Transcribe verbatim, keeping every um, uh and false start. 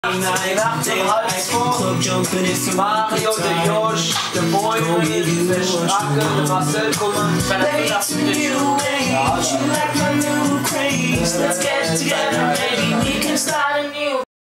Nacht um halb zwei, Mario, der Josh, der Boy, der Stracke, der Marcel kommen bei der Weihnachten mit der Let's get together, maybe we can start